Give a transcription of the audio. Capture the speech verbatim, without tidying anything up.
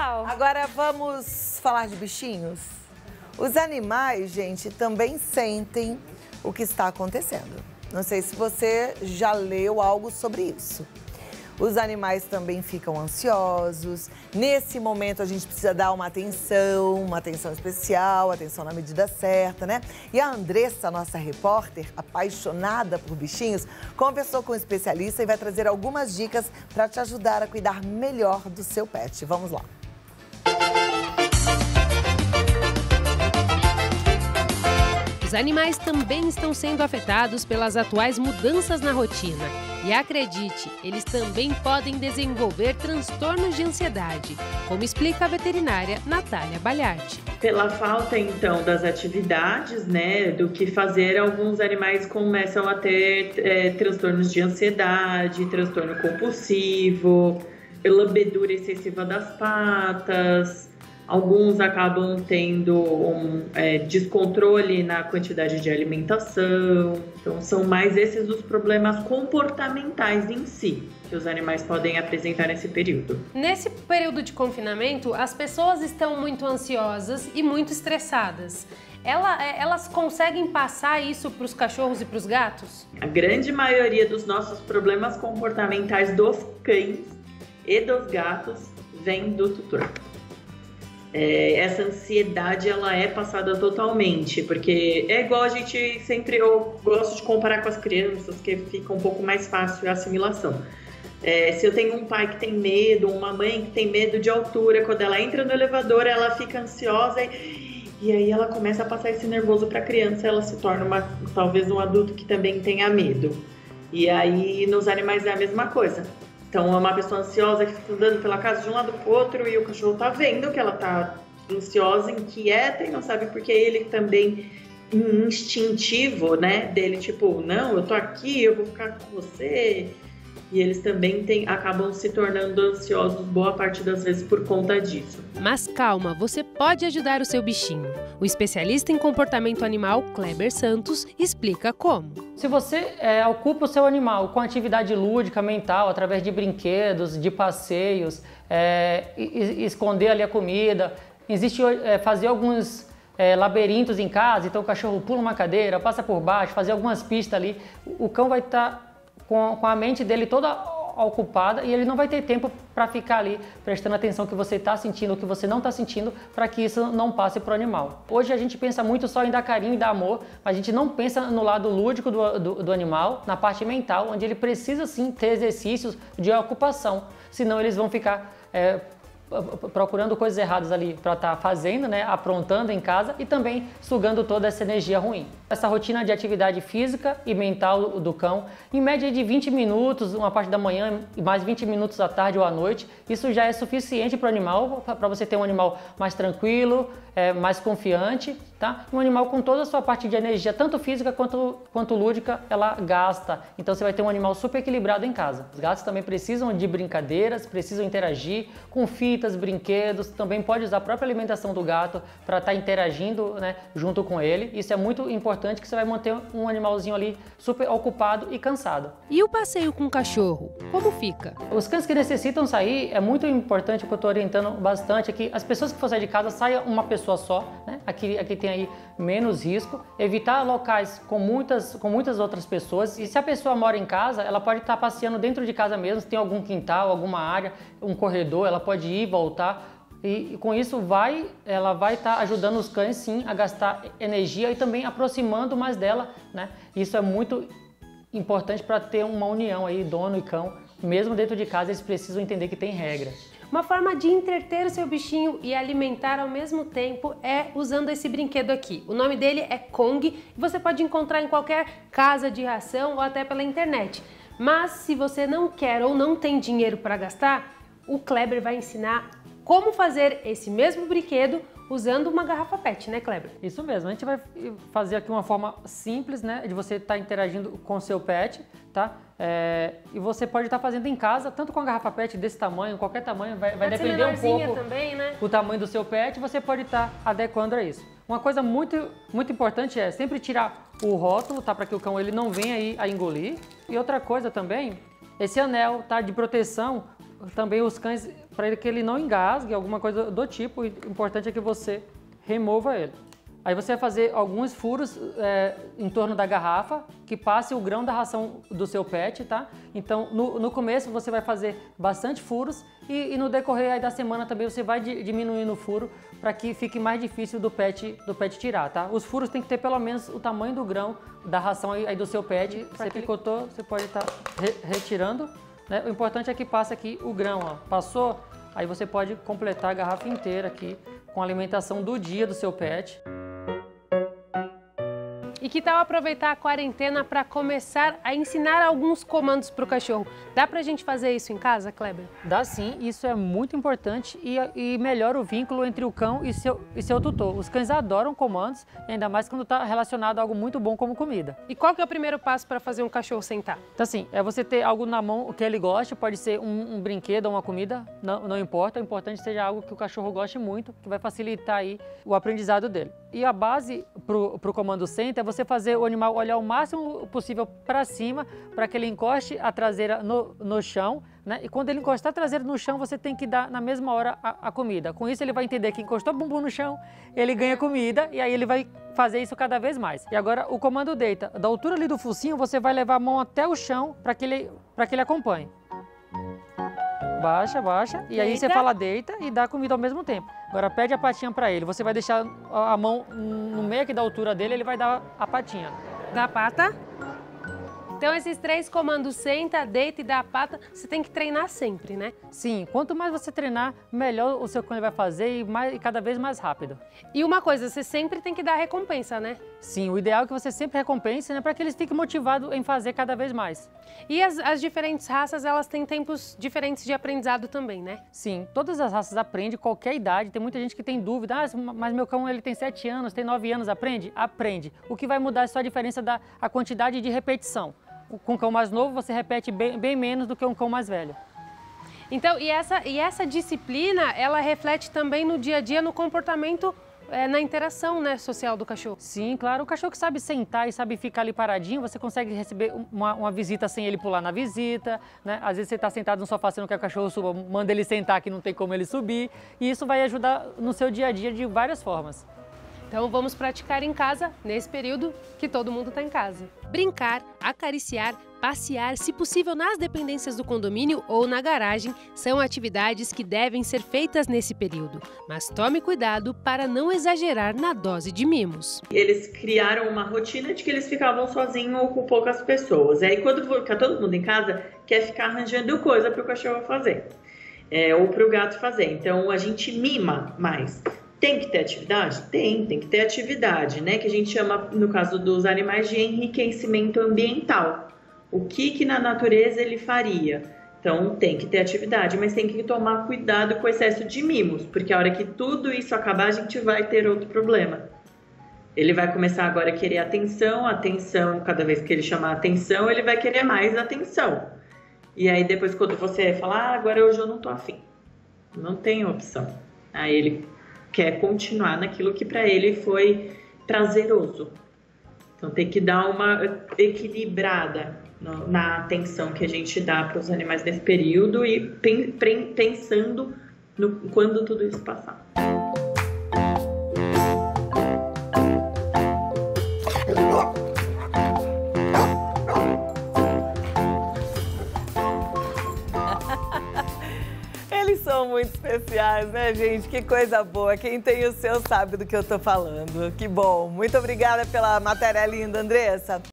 Tchau! Agora vamos falar de bichinhos? Os animais, gente, também sentem o que está acontecendo. Não sei se você já leu algo sobre isso. Os animais também ficam ansiosos. Nesse momento a gente precisa dar uma atenção, uma atenção especial, atenção na medida certa, né? E a Andressa, nossa repórter, apaixonada por bichinhos, conversou com um especialista e vai trazer algumas dicas para te ajudar a cuidar melhor do seu pet. Vamos lá. Os animais também estão sendo afetados pelas atuais mudanças na rotina. E acredite, eles também podem desenvolver transtornos de ansiedade, como explica a veterinária Natália Balharte. Pela falta, então, das atividades, né, do que fazer, alguns animais começam a ter é, transtornos de ansiedade, transtorno compulsivo, lambedura excessiva das patas. Alguns acabam tendo um é, descontrole na quantidade de alimentação. Então, são mais esses os problemas comportamentais em si que os animais podem apresentar nesse período. Nesse período de confinamento, as pessoas estão muito ansiosas e muito estressadas. Ela, elas conseguem passar isso para os cachorros e para os gatos? A grande maioria dos nossos problemas comportamentais dos cães e dos gatos vem do tutor. É, essa ansiedade, ela é passada totalmente, porque é igual a gente sempre, eu gosto de comparar com as crianças, que fica um pouco mais fácil a assimilação. É, se eu tenho um pai que tem medo, uma mãe que tem medo de altura, quando ela entra no elevador, ela fica ansiosa e, e aí ela começa a passar esse nervoso para a criança, ela se torna uma, talvez um adulto que também tenha medo. E aí nos animais é a mesma coisa. Então, é uma pessoa ansiosa que fica andando pela casa de um lado para o outro e o cachorro tá vendo que ela tá ansiosa, inquieta e não sabe porque ele também instintivo, né, dele, tipo, não, eu tô aqui, eu vou ficar com você. E eles também tem, acabam se tornando ansiosos boa parte das vezes por conta disso. Mas calma, você pode ajudar o seu bichinho. O especialista em comportamento animal, Kleber Santos, explica como. Se você é, ocupa o seu animal com atividade lúdica, mental, através de brinquedos, de passeios, é, e, e esconder ali a comida, existe é, fazer alguns é, labirintos em casa, então o cachorro pula uma cadeira, passa por baixo, fazer algumas pistas ali, o cão vai estar tá com, com a mente dele toda ocupada e ele não vai ter tempo para ficar ali prestando atenção que você está sentindo, o que você não está sentindo, para que isso não passe para o animal. Hoje a gente pensa muito só em dar carinho e dar amor, mas a gente não pensa no lado lúdico do, do, do animal, na parte mental, onde ele precisa sim ter exercícios de ocupação, senão eles vão ficar é, procurando coisas erradas ali para estar tá fazendo, né, aprontando em casa e também sugando toda essa energia ruim. Essa rotina de atividade física e mental do cão, em média de vinte minutos, uma parte da manhã e mais vinte minutos à tarde ou à noite, isso já é suficiente para o animal, para você ter um animal mais tranquilo, é, mais confiante, tá? Um animal com toda a sua parte de energia, tanto física quanto, quanto lúdica, ela gasta. Então você vai ter um animal super equilibrado em casa. Os gatos também precisam de brincadeiras, precisam interagir com fitas, brinquedos, também pode usar a própria alimentação do gato para estar tá interagindo, né, junto com ele. Isso é muito importante, que você vai manter um animalzinho ali super ocupado e cansado. E o passeio com o cachorro, como fica? Os cães que necessitam sair, é muito importante, que eu estou orientando bastante, é que as pessoas que for sair de casa, saia uma pessoa só, né? Aqui, aqui tem aí menos risco, evitar locais com muitas, com muitas outras pessoas. E se a pessoa mora em casa, ela pode estar passeando dentro de casa mesmo, se tem algum quintal, alguma área, um corredor, ela pode ir e voltar. E, e com isso vai, ela vai estar ajudando os cães sim a gastar energia e também aproximando mais dela, né? Isso é muito importante para ter uma união aí, dono e cão. Mesmo dentro de casa, eles precisam entender que tem regra. Uma forma de entreter o seu bichinho e alimentar ao mesmo tempo é usando esse brinquedo aqui. O nome dele é Kong e você pode encontrar em qualquer casa de ração ou até pela internet. Mas se você não quer ou não tem dinheiro para gastar, o Kleber vai ensinar como fazer esse mesmo brinquedo usando uma garrafa pet, né, Kleber? Isso mesmo, a gente vai fazer aqui uma forma simples, né, de você estar interagindo com o seu pet, tá? É, e você pode estar fazendo em casa, tanto com a garrafa pet desse tamanho, qualquer tamanho, vai, vai depender um pouco também, né? o tamanho do seu pet, você pode estar adequando a isso. Uma coisa muito, muito importante é sempre tirar o rótulo, tá? Para que o cão ele não venha aí a engolir. E outra coisa também, esse anel, tá? De proteção, também os cães para que ele não engasgue, alguma coisa do tipo. O importante é que você remova ele. Aí você vai fazer alguns furos é, em torno da garrafa, que passe o grão da ração do seu pet, tá? Então, no, no começo você vai fazer bastante furos e, e no decorrer aí da semana também você vai di, diminuindo o furo para que fique mais difícil do pet, do pet tirar, tá? Os furos tem que ter pelo menos o tamanho do grão da ração aí, aí do seu pet. Você picotou, você pode estar tá re, retirando, né? O importante é que passe aqui o grão, ó. Passou, aí você pode completar a garrafa inteira aqui com a alimentação do dia do seu pet. E que tal aproveitar a quarentena para começar a ensinar alguns comandos para o cachorro? Dá para a gente fazer isso em casa, Kleber? Dá sim, isso é muito importante e, e melhora o vínculo entre o cão e seu, e seu tutor. Os cães adoram comandos, ainda mais quando está relacionado a algo muito bom como comida. E qual que é o primeiro passo para fazer um cachorro sentar? Então assim, é você ter algo na mão que ele goste, pode ser um, um brinquedo ou uma comida, não, não importa, o importante é que seja algo que o cachorro goste muito, que vai facilitar aí o aprendizado dele. E a base para o comando senta é você fazer o animal olhar o máximo possível para cima, para que ele encoste a traseira no, no chão, né? E quando ele encostar a traseira no chão, você tem que dar na mesma hora a, a comida. Com isso ele vai entender que encostou o bumbum no chão, ele ganha comida e aí ele vai fazer isso cada vez mais. E agora o comando deita. Da altura ali do focinho, você vai levar a mão até o chão para que ele, para que ele acompanhe. Baixa, baixa, e aí Deita. você fala deita e dá comida ao mesmo tempo. Agora pede a patinha para ele, você vai deixar a mão no meio aqui da altura dele, ele vai dar a patinha. Dá a pata. Então esses três comandos, senta, deita e dá a pata, você tem que treinar sempre, né? Sim, quanto mais você treinar, melhor o seu cão vai fazer e, mais, e cada vez mais rápido. E uma coisa, você sempre tem que dar recompensa, né? Sim, o ideal é que você sempre recompense, né, para que eles fiquem motivados em fazer cada vez mais. E as, as diferentes raças, elas têm tempos diferentes de aprendizado também, né? Sim, todas as raças aprendem, qualquer idade. Tem muita gente que tem dúvida, ah, mas meu cão ele tem sete anos, tem nove anos, aprende? Aprende. O que vai mudar é só a diferença da a quantidade de repetição. Com um cão mais novo, você repete bem, bem menos do que um cão mais velho. Então, e essa, e essa disciplina, ela reflete também no dia a dia, no comportamento, é, na interação, né, social do cachorro? Sim, claro. O cachorro que sabe sentar e sabe ficar ali paradinho, você consegue receber uma, uma visita sem ele pular na visita, né? Às vezes você está sentado no sofá, você não quer que o cachorro suba, manda ele sentar que não tem como ele subir. E isso vai ajudar no seu dia a dia de várias formas. Então vamos praticar em casa, nesse período que todo mundo está em casa. Brincar, acariciar, passear, se possível nas dependências do condomínio ou na garagem, são atividades que devem ser feitas nesse período. Mas tome cuidado para não exagerar na dose de mimos. Eles criaram uma rotina de que eles ficavam sozinhos ou com poucas pessoas. Aí quando fica todo mundo em casa, quer ficar arranjando coisa para o cachorro fazer, é, ou para o gato fazer. Então a gente mima mais. Tem que ter atividade? Tem, tem que ter atividade, né? Que a gente chama, no caso dos animais, de enriquecimento ambiental. O que que na natureza ele faria? Então tem que ter atividade, mas tem que tomar cuidado com o excesso de mimos, porque a hora que tudo isso acabar, a gente vai ter outro problema. Ele vai começar agora a querer atenção, atenção, cada vez que ele chamar atenção, ele vai querer mais atenção. E aí depois quando você falar, ah, agora hoje eu não tô afim. Não tem opção. Aí ele quer continuar naquilo que para ele foi prazeroso. Então tem que dar uma equilibrada no, na atenção que a gente dá para os animais nesse período e pen, pen, pensando no quando tudo isso passar. São muito especiais, né, gente? Que coisa boa. Quem tem o seu sabe do que eu tô falando. Que bom. Muito obrigada pela matéria linda, Andressa.